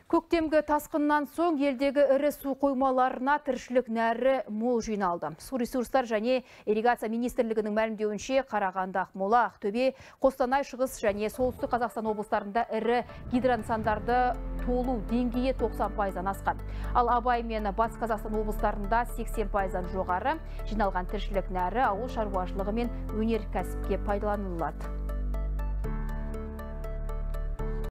Көктемгі тасқыннан соң елдегі ірі су қоймаларына тіршілік нәрі мол жиналды. Су ресурстар және ирригация министрлігінің мәлімдеуінше Қарағанды, Ақмола, Ақтөбе, Қостанай, Шығыс және Солтүстік Қазақстан облыстарында ірі гидронысандарды толу деңгейі 90%-дан асқан. Ал Абай мен Батыс Қазақстан облыстарында 80%-дан жоғары. Жиналған тіршілік нәрі ауыл шаруашылығы мен өнеркәсіпке пайдаланылады.